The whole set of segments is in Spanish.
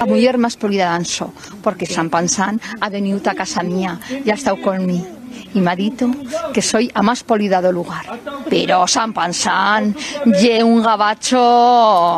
a mujer más polida d'anso, porque San Pansán ha venido a casa mía y ha estado conmigo. Y me ha dicho que soy a más polida del lugar. Pero San Pansán, ye un gabacho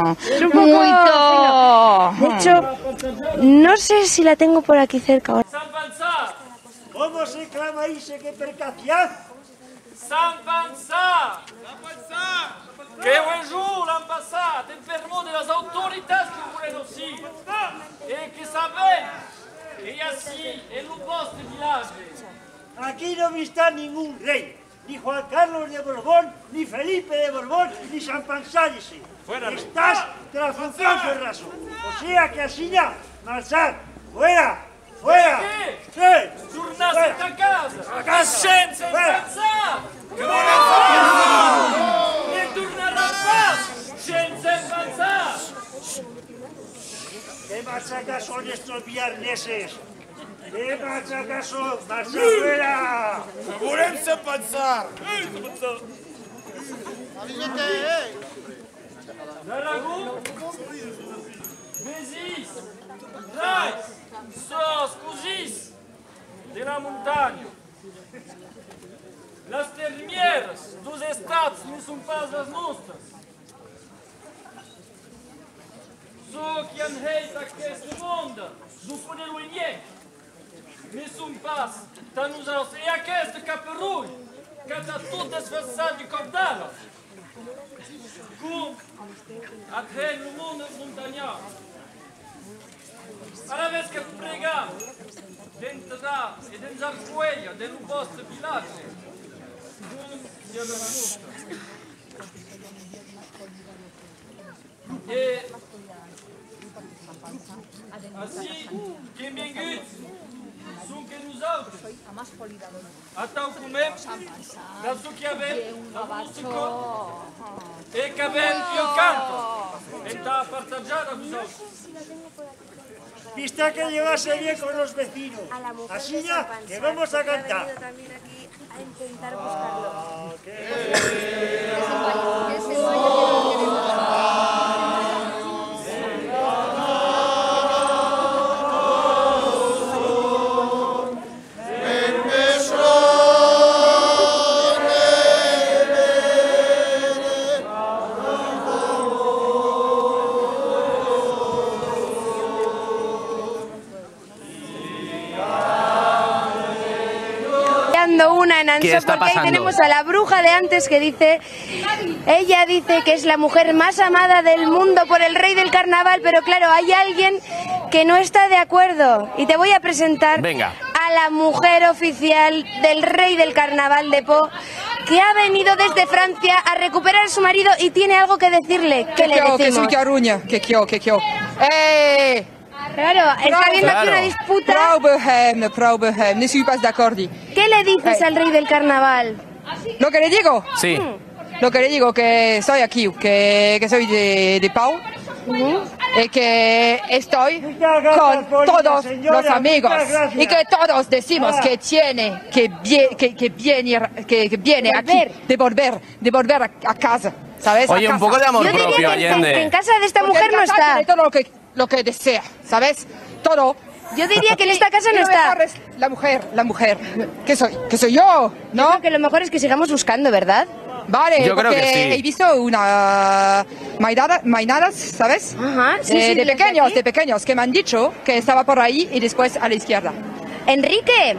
muito. De hecho, no sé si la tengo por aquí cerca. San Pansán. ¿Cómo se clama ahí que percación? San Pansán. ¡Qué buen jour l'an passat! Enfermo de las autoridades que fueron aussi. Et que saben, y así, en un poste village. Aquí no está ningún rey, ni Juan Carlos de Borbón, ni Felipe de Borbón, ni San Pansán ese. Estás trafocado, Ferraso. O sea que así ya, marchar, fuera, fuera. ¿Qué? Tornás a casa. A casa. Sense Fuera. pensar. Que volem ne tornarà pas. Sense pensar. ¿Qué machacas son estos vierneses? ¿Qué machacas son? ¡Marcha fuera! Volem se pensar! D'Aragó, Bézis, Rais, Sos, Coussis, de la montagne. Las fermieres dos estats ne sont pas les nostres. Ceux qui han fait aquest monde, nous connaissons rien. Ne sont pas tant nosaltres. Et aquest caperull, que a tot desfassat du cop d'ala. Com a tret el món muntanyà. A la vez que pregam d'entrar e d'ençar cuella del vostre vilatge, com sia de la nostra. E així que hem vingut som que nosaltres a tal comem del suc que avem, del nostre cor e que avem i el canto està partajat a vosaltres. Vista que llevase bien con los vecinos. Así ya, que vamos a cantar. También aquí a intentar buscarlo. Una en Anso, porque ahí tenemos a la bruja de antes que dice, ella dice que es la mujer más amada del mundo por el rey del carnaval, pero claro, hay alguien que no está de acuerdo y te voy a presentar a la mujer oficial del rey del carnaval de Po, que ha venido desde Francia a recuperar a su marido y tiene algo que decirle. ¿Qué le decimos? Que soy Caruña, que quiero. Claro, está habiendo aquí una disputa. Frau Bohem, ne suis pas d'accord. ¿Qué le dices al rey del carnaval? Lo que le digo, Sí. lo que le digo, que soy aquí, que soy de Pau, y que estoy con todos los amigos, y que todos decimos que viene aquí, de volver a casa, ¿sabes? Oye, un poco de amor Yo diría propio, que Allende. en casa de esta Porque mujer en no casa está. tiene todo lo que desea, ¿sabes? Todo. Yo diría que en esta casa no Y lo está. mejor es la mujer. ¿Qué soy yo? Yo ¿No? creo que lo mejor es que sigamos buscando, ¿verdad? Vale, Yo creo porque que sí. he visto una mainadas, ¿sabes? Ajá, sí, de las aquí. pequeños, que me han dicho que estaba por ahí y después a la izquierda. Enrique.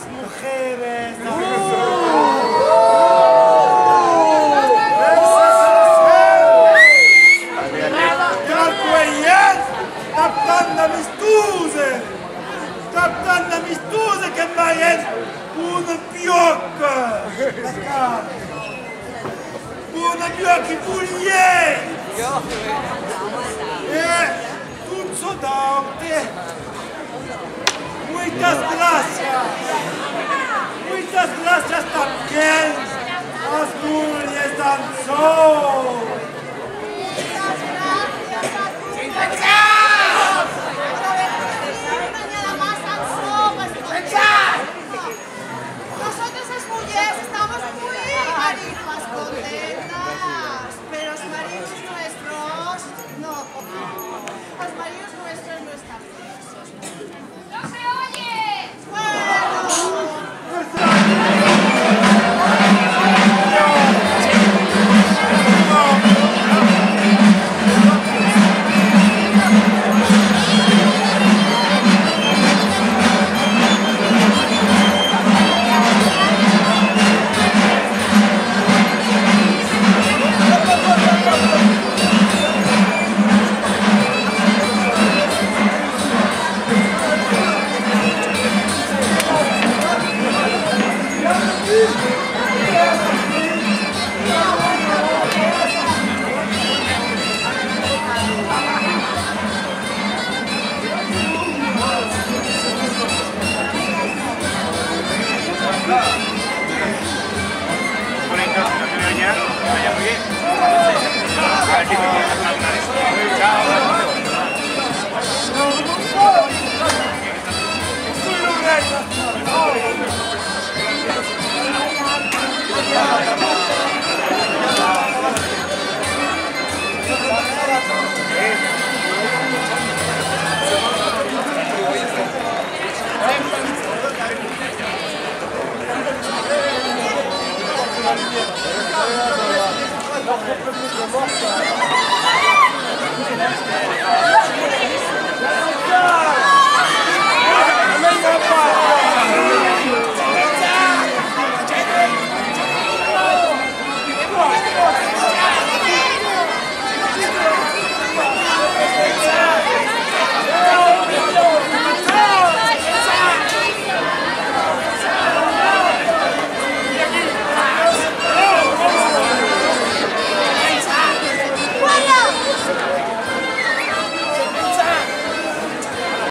mujeres. Captain amistose che mai è un piocco! Un piocco pugliese! E tutto d'arte! Muitas gracias también! As mulheres danzou! Nosotros las mujeres estamos muy maridas, contentas, pero los maridos nuestros no. Los maridos nuestros no están presos. ¡No se oye! Gracias.